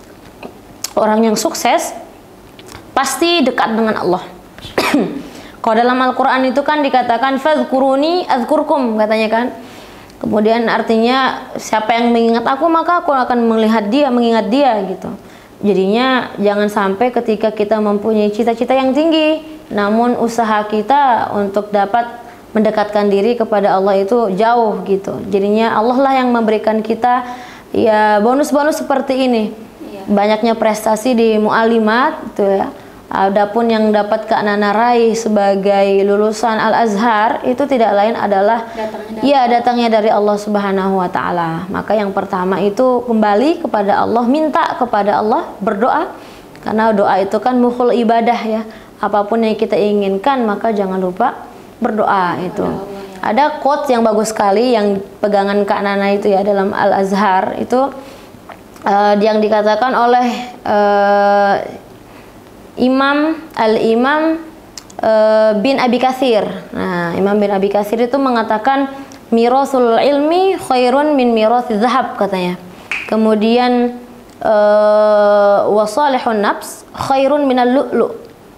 orang yang sukses pasti dekat dengan Allah. Kalau dalam Al-Quran itu kan dikatakan fadhkuruni adzkurkum, katanya kan. Kemudian artinya siapa yang mengingat aku maka aku akan melihat dia, mengingat dia gitu. Jadinya jangan sampai ketika kita mempunyai cita-cita yang tinggi, namun usaha kita untuk dapat mendekatkan diri kepada Allah itu jauh gitu. Jadinya Allah lah yang memberikan kita ya bonus-bonus seperti ini. Banyaknya prestasi di mu'alimat itu ya. Adapun yang dapat Kak Nana raih sebagai lulusan Al-Azhar itu tidak lain adalah datangnya dari Allah Subhanahu wa taala. Maka yang pertama itu kembali kepada Allah, minta kepada Allah, berdoa. Karena doa itu kan mukhul ibadah ya. Apapun yang kita inginkan maka jangan lupa berdoa itu. Ada quote yang bagus sekali yang pegangan Kak Nana itu ya dalam Al-Azhar itu yang dikatakan oleh Imam bin Abi Katsir. Nah, Imam bin Abi Katsir itu mengatakan mirasul ilmi khairun min mirasil zahab katanya. Kemudian wasalihun nafs khairun minal lu'lu.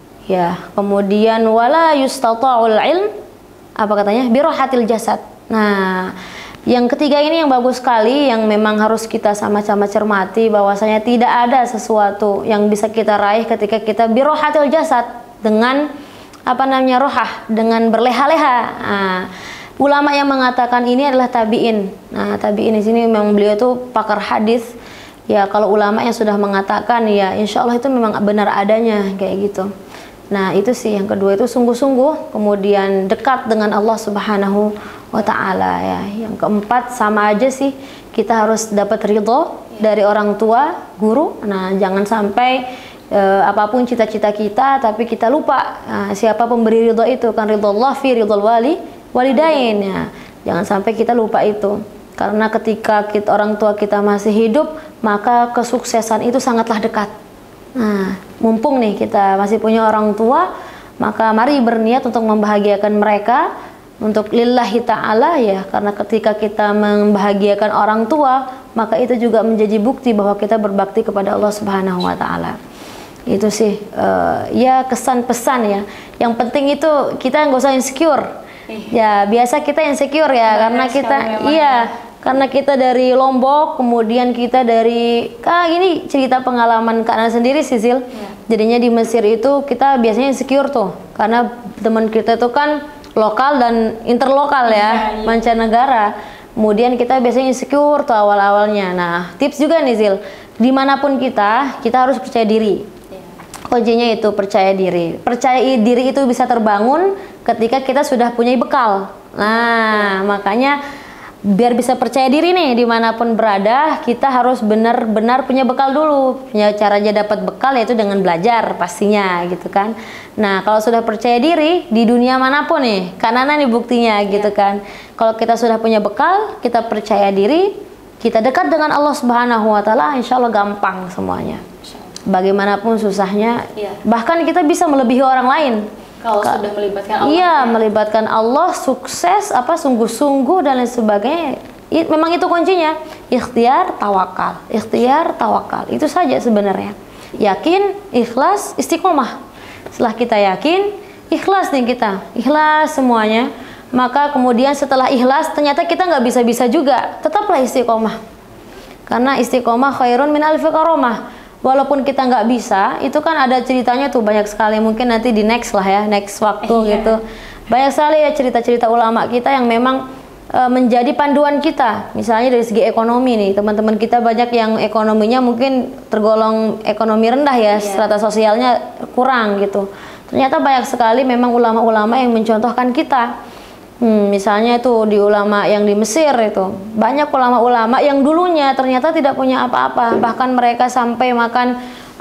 Ya, kemudian wala yustata'ul ilm apa katanya? Birohatil jasad. Nah, yang ketiga ini yang bagus sekali, yang memang harus kita sama-sama cermati bahwasanya tidak ada sesuatu yang bisa kita raih ketika kita birohatil jasad dengan apa namanya rohah, dengan berleha-leha. Nah, ulama yang mengatakan ini adalah tabi'in. Nah, tabi'in di sini memang beliau itu pakar hadis. Ya, kalau ulama yang sudah mengatakan ya insya Allah itu memang benar adanya kayak gitu. Nah, itu sih yang kedua itu sungguh-sungguh, kemudian dekat dengan Allah Subhanahu wa taala ya. Yang keempat sama aja sih, kita harus dapat ridho dari orang tua, guru. Nah, jangan sampai apapun cita-cita kita tapi kita lupa siapa pemberi ridho itu, kan ridhollah fi ridhol walidain ya. Jangan sampai kita lupa itu. Karena ketika orang tua kita masih hidup, maka kesuksesan itu sangatlah dekat. Nah, mumpung nih kita masih punya orang tua, maka mari berniat untuk membahagiakan mereka untuk lillahi ta'ala ya. Karena ketika kita membahagiakan orang tua, maka itu juga menjadi bukti bahwa kita berbakti kepada Allah Subhanahu wa taala. Itu sih ya kesan pesan ya. Yang penting itu kita nggak usah insecure. Ya, biasa kita insecure ya karena kita karena kita dari Lombok, kemudian kita dari ini cerita pengalaman Kak Nana sendiri Sisil. Jadinya di Mesir itu kita biasanya insecure tuh, karena teman kita itu kan lokal dan interlokal ya, mancanegara. Kemudian kita biasanya insecure tuh awal-awalnya. Nah, tips juga nih Zil, dimanapun kita harus percaya diri. Kuncinya itu percaya diri. Percaya diri itu bisa terbangun ketika kita sudah punya bekal. Nah, makanya biar bisa percaya diri nih dimanapun berada, kita harus benar-benar punya bekal dulu. Punya caranya dapat bekal yaitu dengan belajar pastinya gitu kan. Nah, kalau sudah percaya diri di dunia manapun nih, Kak Nana nih buktinya gitu kan. Kalau kita sudah punya bekal, kita percaya diri, kita dekat dengan Allah Subhanahu wa taala, insya Allah gampang semuanya. Bagaimanapun susahnya, bahkan kita bisa melebihi orang lain. Kalau sudah melibatkan Allah. Iya, melibatkan Allah, sukses, sungguh-sungguh dan lain sebagainya. Memang itu kuncinya. Ikhtiar, tawakal. Ikhtiar, tawakal. Itu saja sebenarnya. Yakin, ikhlas, istiqomah. Setelah kita yakin, ikhlas nih kita. Ikhlas semuanya. Maka kemudian setelah ikhlas, ternyata kita nggak bisa-bisa juga. Tetaplah istiqomah. Karena istiqomah khairun min alfi karomah. Walaupun kita nggak bisa, itu kan ada ceritanya tuh banyak sekali. Mungkin nanti di next lah ya, next waktu gitu. Banyak sekali ya cerita-cerita ulama kita yang memang menjadi panduan kita. Misalnya dari segi ekonomi nih, teman-teman kita banyak yang ekonominya mungkin tergolong ekonomi rendah ya, strata sosialnya kurang gitu. Ternyata banyak sekali memang ulama-ulama yang mencontohkan kita. Misalnya itu di ulama yang di Mesir itu banyak ulama-ulama yang dulunya ternyata tidak punya apa-apa, bahkan mereka sampai makan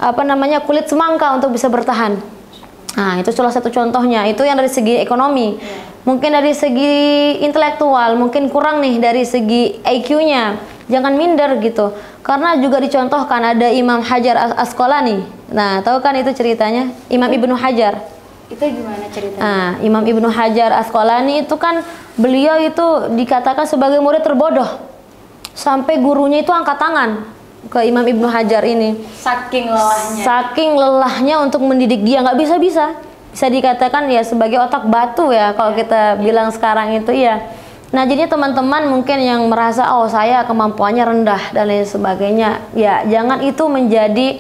kulit semangka untuk bisa bertahan. Nah, itu salah satu contohnya. Itu yang dari segi ekonomi. Mungkin dari segi intelektual mungkin kurang nih dari segi IQ-nya. Jangan minder gitu. Karena juga dicontohkan ada Imam Hajar Asqalani. Nah, tahu kan itu ceritanya? Imam Ibnu Hajar. Itu gimana ceritanya? Nah, Imam Ibnu Hajar Asqalani itu kan beliau itu dikatakan sebagai murid terbodoh. Sampai gurunya itu angkat tangan ke Imam Ibnu Hajar ini. Saking lelahnya. Saking lelahnya untuk mendidik dia, nggak bisa-bisa. Bisa dikatakan ya sebagai otak batu ya kalau kita bilang sekarang itu ya. Nah, jadinya teman-teman mungkin yang merasa oh saya kemampuannya rendah dan lain sebagainya, ya jangan itu menjadi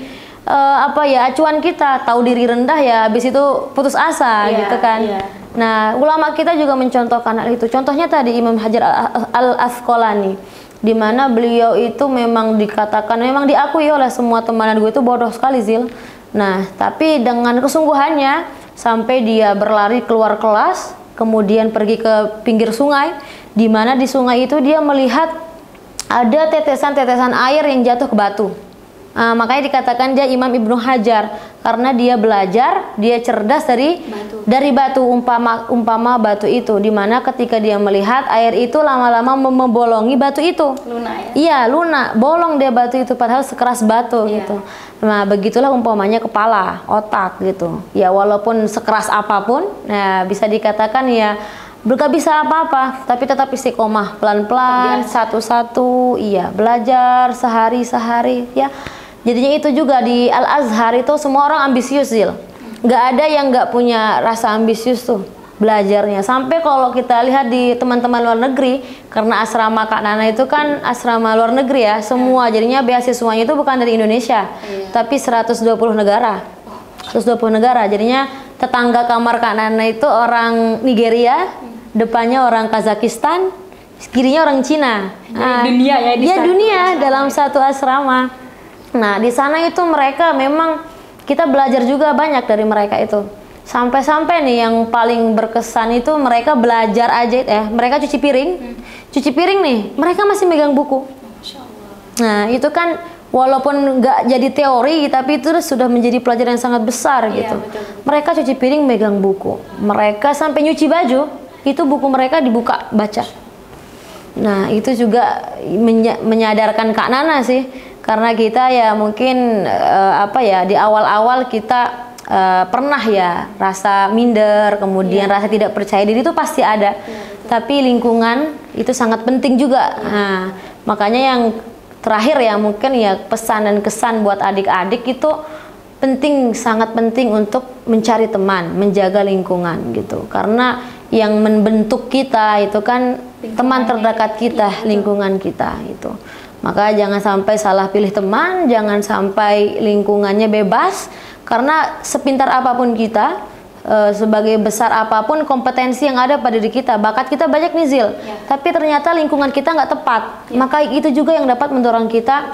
apa ya, acuan kita, tahu diri rendah ya habis itu putus asa gitu kan. Nah, ulama kita juga mencontohkan hal itu. Contohnya tadi Imam Hajar Al-Asqalani, di mana beliau itu memang dikatakan, memang diakui oleh semua teman gue itu bodoh sekali Zil. Nah, tapi dengan kesungguhannya sampai dia berlari keluar kelas, kemudian pergi ke pinggir sungai, di mana di sungai itu dia melihat ada tetesan-tetesan air yang jatuh ke batu. Makanya dikatakan dia Imam Ibnu Hajar, karena dia belajar, dia cerdas dari batu, umpama batu itu, dimana ketika dia melihat air itu lama-lama membolongi batu itu. Lunak ya? Iya, lunak, bolong dia batu itu, padahal sekeras batu gitu. Nah, begitulah umpamanya kepala, otak gitu. Ya walaupun sekeras apapun, nah bisa dikatakan ya gak bisa apa-apa, tapi tetap istiqomah, pelan-pelan, satu-satu, iya, belajar sehari-sehari ya. Jadinya itu juga di Al-Azhar itu semua orang ambisius, Zil. Gak ada yang gak punya rasa ambisius tuh belajarnya. Sampai kalau kita lihat di teman-teman luar negeri, karena asrama Kak Nana itu kan asrama luar negeri ya, semua jadinya beasiswanya itu bukan dari Indonesia, tapi 120 negara. 120 negara, jadinya tetangga kamar Kak Nana itu orang Nigeria, depannya orang Kazakhstan, kirinya orang Cina. Dunia ya, dia dunia dalam satu asrama. Nah, di sana itu mereka memang kita belajar juga banyak dari mereka itu. Sampai-sampai nih yang paling berkesan itu mereka belajar aja mereka cuci piring. Cuci piring nih, mereka masih megang buku. Nah, itu kan walaupun nggak jadi teori, tapi itu sudah menjadi pelajaran yang sangat besar gitu. Betul. Mereka cuci piring megang buku. Mereka sampai nyuci baju, itu buku mereka dibuka baca. Nah, itu juga menyadarkan Kak Nana sih. Karena kita ya mungkin di awal-awal kita pernah ya rasa minder, kemudian rasa tidak percaya diri itu pasti ada. Tapi lingkungan itu sangat penting juga. Nah, makanya yang terakhir ya mungkin ya pesan dan kesan buat adik-adik itu penting, sangat penting untuk mencari teman, menjaga lingkungan gitu. Karena yang membentuk kita itu kan teman terdekat kita, lingkungan kita itu. Maka jangan sampai salah pilih teman, jangan sampai lingkungannya bebas, karena sepintar apapun kita, sebagai besar apapun kompetensi yang ada pada diri kita, bakat kita banyak nih Zil, tapi ternyata lingkungan kita nggak tepat, maka itu juga yang dapat mendorong kita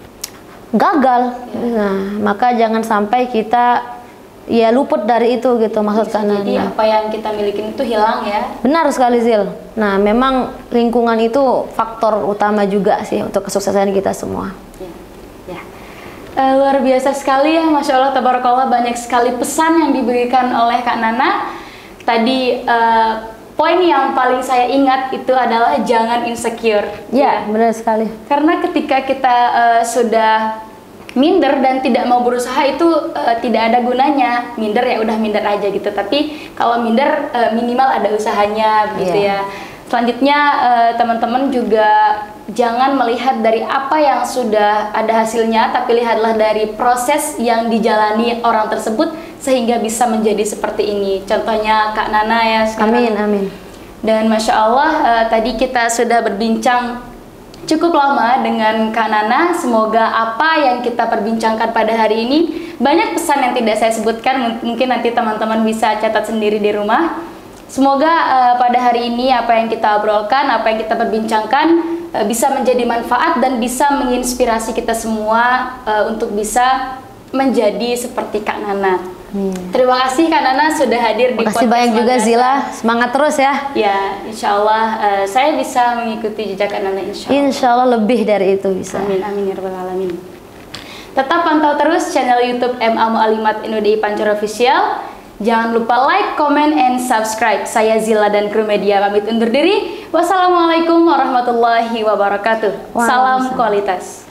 gagal. Nah, maka jangan sampai kita ya luput dari itu gitu, maksud kanan. Jadi apa yang kita miliki itu hilang ya. Benar sekali Zil. Nah, memang lingkungan itu faktor utama juga sih untuk kesuksesan kita semua. Luar biasa sekali ya, Masya Allah, tabarakallah, banyak sekali pesan yang diberikan oleh Kak Nana. Tadi poin yang paling saya ingat itu adalah jangan insecure. Ya, benar sekali. Karena ketika kita sudah minder dan tidak mau berusaha itu tidak ada gunanya. Minder ya udah minder aja gitu. Tapi kalau minder minimal ada usahanya gitu ya. Selanjutnya teman-teman juga jangan melihat dari apa yang sudah ada hasilnya, tapi lihatlah dari proses yang dijalani orang tersebut sehingga bisa menjadi seperti ini. Contohnya Kak Nana ya sekarang. Amin. Dan Masya Allah tadi kita sudah berbincang cukup lama dengan Kak Nana. Semoga apa yang kita perbincangkan pada hari ini, banyak pesan yang tidak saya sebutkan, mungkin nanti teman-teman bisa catat sendiri di rumah. Semoga pada hari ini apa yang kita obrolkan, apa yang kita perbincangkan bisa menjadi manfaat dan bisa menginspirasi kita semua untuk bisa menjadi seperti Kak Nana. Terima kasih Kak Nana sudah hadir di podcast. Terima kasih banyak juga Zila, semangat terus ya. Ya, insya Allah saya bisa mengikuti jejak Kak Nana insya Allah. Insya Allah lebih dari itu bisa. Amin, amin ya rabbal alamin. Tetap pantau terus channel YouTube MA Mu'alimat NWDI Pancor Official. Jangan lupa like, comment, and subscribe. Saya Zila dan kru media pamit undur diri. Wassalamualaikum warahmatullahi wabarakatuh. Salam kualitas.